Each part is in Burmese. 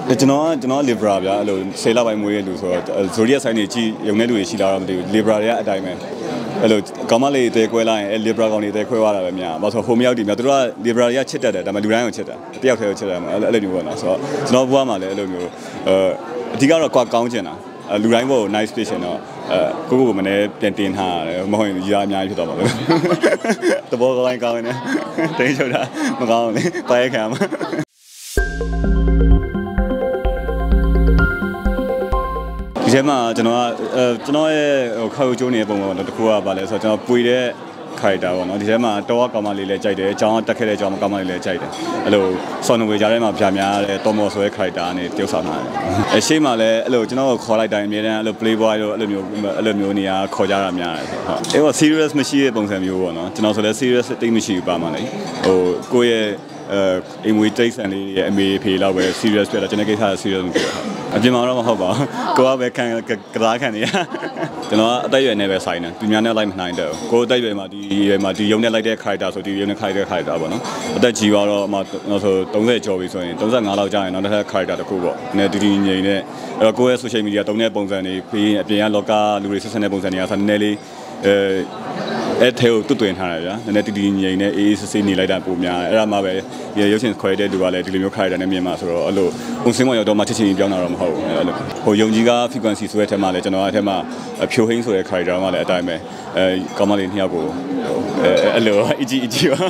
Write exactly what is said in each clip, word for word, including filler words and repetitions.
ကျွန်တော်ကကျွန်တော် Libra ဗျာအဲ့လိုဆယ်လပိုင်းမွေးရလူဆိုတော့ Zodiac sign တွေကြည့်ရုံနဲ့လူတွေရှိလာတော့မသိဘူး Libra တွေကအတိုင်းပဲအဲ့လိုကောင်မလေးတွေတဲခွဲလိုက်ရင် Libra ကောင်တွေတဲခွဲသွားတာပဲများဘာလို့ဆိုဟိုမရောက်တည်များသူတို့က Libra တွေကချစ်တတ်တယ်ဒါပေမဲ့လူတိုင်းကိုချစ်တာတယောက်တည်းကိုချစ်တယ်အဲ့လိုမျိုးပေါ့နော်ဆိုတော့ကျွန်တော်ဘွားမှာလည်းအဲ့လိုမျိုးအဲအဓိကတော့ကွာကောင်းချင်တာလူတိုင်းဘော nice station တော့အဲကိုကိုကိုမနေ့ပြန်တင်ထားရတယ်မဟုတ်ရင်ကြီးအများကြီးဖြစ်သွားပါလို့တဘောကောင်းကောင်းနေတင်းချုပ်တာမကောင်းဘူးလေပိုင်းခံမှာဒီထဲမှာကျွန်တော်ကအဲကျွန်တော်ရဲ့ဟိုခေါက်ကျိုးနေတဲ့ပုံပေါ်တော့တခုကပါလဲဆိုတော့ကျွန်တော်ပွေတဲ့ခိုက်တာပေါ့နော်ဒီထဲမှာတော့ကောင်မလေးလည်းကြိုက်တယ်အကြောင်းတက်ခဲ့တဲ့အကြောင်းကောင်မလေးလည်းကြိုက်တယ်အဲ့လိုဆော်နဝေကြားထဲမှာဗျာများတဲ့တော်မော်ဆိုတဲ့ခိုက်တာနဲ့တယောက်ဆောင်လာတယ်အရှိမှလည်းအဲ့လိုကျွန်တော်ခေါ်လိုက်တိုင်းအမြဲတမ်းအဲ့လို playboy တို့အဲ့လိုမျိုးအဲ့လိုမျိုးနေရာခေါ်ကြတာများတယ်ဆိုဟုတ်အဲ့တော့ serious မရှိတဲ့ပုံစံမျိုးပေါ့နော်ကျွန်တော်ဆိုလည်း serious တိတ်မရှိဘူးပါမှလေဟိုကိုယ့်ရဲ့အဲအိမ်မွေးတိတ်ဆန်လေးရဲ့အမေဖေလောက်ပဲ serious ပြတာကျွန်တော်ကိစ္စ serious မဖြစ်ဘူးအပြင်မှာတော့မဟုတ်ပါဘူးကိုကပဲခံကစားခံနေရကျွန်တော်ကအသက်အရွယ်နဲ့ပဲဆိုင်တယ်သူများနဲ့လိုက်မနိုင်တော့ကိုအသက်အရွယ်မှာဒီရွယ်မှာဒီရုံနဲ့လိုက်တဲ့ character ဆိုဒီရုံနဲ့ character character ပေါ့နော်အသက်ကြီးသွားတော့မှဆိုသုံးဆယ်ကျော်ပြီဆိုရင်သုံးဆယ်ငါလောက်ကြာရင်နောက်တစ်ခါ character တစ်ခုပေါ့နည်းတူတူငြိမ်နေအဲ့တော့ကိုရဲ့ social media တုံးတဲ့ပုံစံတွေပြီးရင်အပြင်ကလောကလူတွေဆက်ဆံတဲ့ပုံစံတွေကဆိုနည်းနည်းလေးအဲအဲ့ထဲကိုတွတ်တွင်ထားတယ်ဗျာနည်းနည်းတီတီငြိမ်နေအေးအေးဆေးဆေးနေလိုက်တာပုံများအဲ့ဒါမှပဲရုပ်ရှင်ခွဲတဲ့လူကလည်းဒီလိုမျိုးခိုက်တာနဲ့မြင်မှာဆိုတော့အဲ့လိုပုံစံမရောက်တော့မှချက်ချင်းပြောင်းတာတော့မဟုတ်ဘူးအဲ့လိုဟိုယုံကြည်က frequency ဆိုတဲ့အထက်မှာလည်းကျွန်တော်အထက်မှာဖြိုဟင်းဆိုတဲ့ character မှလည်းအတိုင်းပဲအဲကောင်းမလေးနှစ်ယောက်ကိုအဲ့လိုအကြီးအကြီးပါ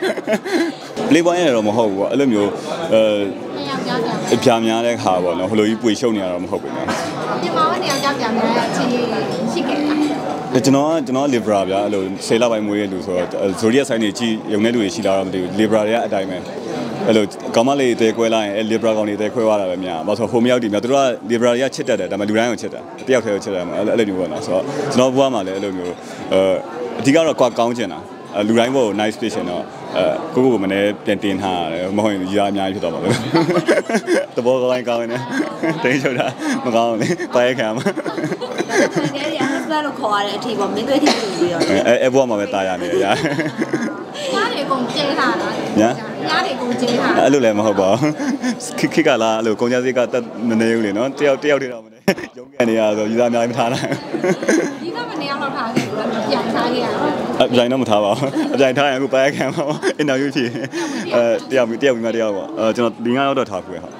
playboy ရတော့မဟုတ်ဘူးအဲ့လိုမျိုးအဲပြာများတဲ့ခါပေါ့နော်ဟိုလိုကြီးပွေရှုံနေရတော့မဟုတ်ဘူးနော်ဒီမှာကနေအောင်ကြောက်ပြများတဲ့အချင်းရှိခဲ့တာကျွန်တော်ကကျွန်တော် Libra ဗျာအဲ့လိုဆယ်လပိုင်းမွေးရလူဆိုတော့ Zodiac sign တွေကြည့်ရုံနဲ့လူတွေရှိလာတော့မသိဘူး Libra တွေကအတိုင်းပဲအဲ့လိုကောင်မလေးတွေတဲခွဲလိုက်ရင် Libra ကောင်တွေတဲခွဲသွားတာပဲများဘာလို့ဆိုဟိုမရောက်တည်များသူတို့က Libra တွေကချစ်တတ်တယ်ဒါပေမဲ့လူတိုင်းကိုချစ်တာတယောက်တည်းကိုချစ်တယ်အဲ့လိုမျိုးပေါ့နော်ဆိုတော့ကျွန်တော်ဘွားမှာလည်းအဲ့လိုမျိုးအဲအဓိကတော့ကွာကောင်းချင်တာလူတိုင်းဘော nice station တော့အဲကိုကိုကိုမနေ့ပြန်တင်ထားရတယ်မဟုတ်ရင်ကြီးအများကြီးဖြစ်သွားပါလို့တဘောကောင်းကောင်းနေတင်းချုပ်တာမကောင်းဘူးလေပိုင်းခံမှာတကယ်ရဟစလို့ခေါ်ရတဲ့အထီပေါ့မင်းတို့အထီပြီးပြီးတော့အဲအဲဘွားမှာပဲတာရနေရညားတွေကုန်ကျဲထားတာညာညားတွေကုန်ကျဲထားအဲ့လိုလည်းမဟုတ်ပါဘူးခိခိကလာအဲ့လိုကုန်ကြစည်ကတက်မနေဘူးလေနော်တယောက်တယောက်တည်းတော့မနေရုံးကန်နေရဆိုယူသားအများကြီးမထားနိုင်ဒီကမနေအောင်တော့ထားခဲ့ဘူးပြန်ထားခဲ့ရအောင်အပြိုင်တော့မထားပါဘူးအပြိုင်ထားရင်အခုပိုင်းခံပါဘူးအင်တာဗျူးဖြစ်အဲတယောက်တယောက်ပြီးမှတယောက်ပေါ့အဲကျွန်တော်ဒီငါးရောက်တော့ထားခွေးဟာ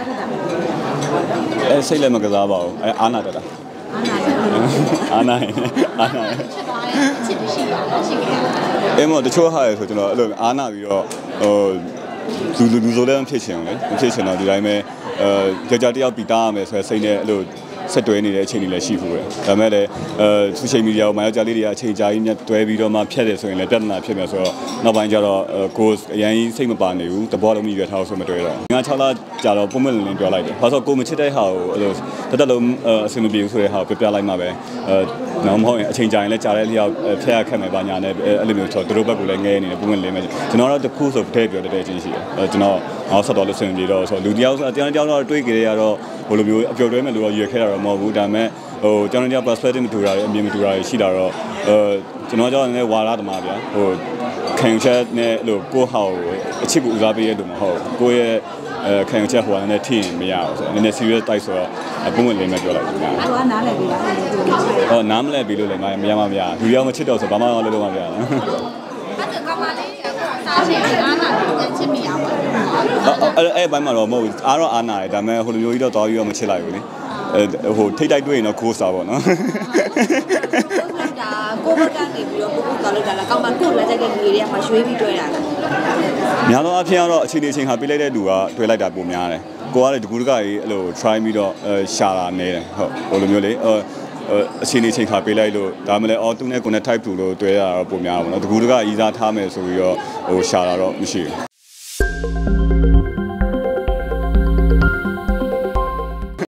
အဲစိတ်လည်းမကစားပါဘူးအဲအာနာတက်တာအာနာအာနာချက်သွားရဲ့အချစ်ရှိတာရှိခဲ့တာအဲမို့တချို့ဟာရဆိုကျွန်တော်အဲ့လိုအာနာပြီးတော့ဟိုလူလူဆိုလည်းမဖြစ်ချင်ဘူးလေမဖြစ်ချင်တော့ဒီတိုင်းပဲအဲကြောက်ကြောက်တယောက်ပြီးတားရမယ်ဆိုရယ်စိတ်နဲ့အဲ့လိုဆက်တွဲနေတဲ့အချိန်တွေလည်းရှိဘူးပဲဒါပေမဲ့လည်းအဲ social media ကိုမယောက်ျားလေးတွေကအချိန်ကြာကြီးမြတ်တွဲပြီးတော့မှဖြတ်တယ်ဆိုရင်လည်းပြဿနာဖြစ်မယ်ဆိုတော့နောက်ပိုင်းကျတော့ကိုအရင်ကြီးစိတ်မပါနေဘူးတဘောလုံးကြီးရွယ်ထားဆိုမတွဲတော့ငါး ခြောက်လကြာတော့ပုံမှန်လင်းလင်းပြောလိုက်တယ်ဘာလို့ဆိုကိုမချစ်တဲ့ဟာကိုအဲ့လိုတသက်လုံးအဆင်မပြေဘူးဆိုတဲ့ဟာကိုပြပြလိုက်မှပဲအဲနောက်မဟုတ်ရင်အချိန်ကြာရင်လည်းကြာတဲ့လျောက်ဖျက်ရခက်မယ်ပါညာနဲ့အဲ့လိုမျိုးဆိုတော့သူတို့ဘက်ကလည်းငဲနေတယ်ပုံမှန်လင်းမယ်ကျွန်တော်တော့တခုဆိုတည့်ပြောတဲ့ချင်းရှိတယ်အဲကျွန်တော်ငါဆက်တော်လို့ဆင်ပြေတော့ဆိုလူတယောက်ဆိုတရားတရားတော့တွေးကြရတော့ဘယ်လိုမျိုးအပျော်တွဲမဲ့လို့ရွယ်ခဲ့တာတော့မဟုတ်ဘူးဒါပေမဲ့ဟိုကျွန်တော်တို့ perspective မတူတာတွေအမြင်မတူတာတွေရှိတာတော့အဲကျွန်တော်ကြောင့်လည်းဝါရသမားဗျာဟိုခံယူချက်နဲ့လို့ကိုဟောက်အချစ်ကိုဦးစားပေးရလို့မဟုတ်ကိုရဲ့အဲခံယူချက်ဟိုကနေထိရင်မရဘူးဆိုတော့နည်းနည်း serious တိုက်ဆိုတော့ပုံမှန်လေးမဲ့ပြောလိုက်တယ်ဗျာဟိုကနားလည်ပြီလားဟောနားမလဲပြီလို့လည်းငါမရမမရလူရောက်မချစ်တော့ဆိုဘာမှလုပ်လို့မရဘူးအဲ့ဒါကမှလေးကစားချင်အားနာတယ်ချစ်မိရပါဘူးအဲ့အဲ့ဘိုင်းမှာတော့မဟုတ်ဘူးအားတော့အားနာတယ်ဒါပေမဲ့ဟိုလိုမျိုးကြီးတော့တော်ပြီးတော့မချစ်လိုက်ဘူးလေအဲဟိုထိတ်တိုက်တွေ့ရင်တော့ခိုးစားပေါ့နော်ဒါကိုဘကနေပြီးတော့ကိုကိုတော်လိုက်တာလားကောင်းပါကိုလက်ချက်ကလူတွေကမှရွှေးပြီးတွေ့တာလားများသောအားဖြင့်ကတော့အချိန်အချိန်ခါပေးလိုက်တဲ့လူကတွေ့လိုက်တာပုံများတယ်ကိုကလည်းတကူတကကြီးအဲ့လို try ပြီးတော့ရှာတာနေတယ်ဟုတ်ဟိုလိုမျိုးလေအချိန်အချိန်ခါပေးလိုက်လို့ဒါမှလည်းအော်သူနဲ့ကိုနဲ့ type တူလို့တွေ့ရတာတော့ပုံများပါဘောနော်တကူတကကြီးစားထားမယ်ဆိုပြီးတော့ဟိုရှာတာတော့မရှိဘူး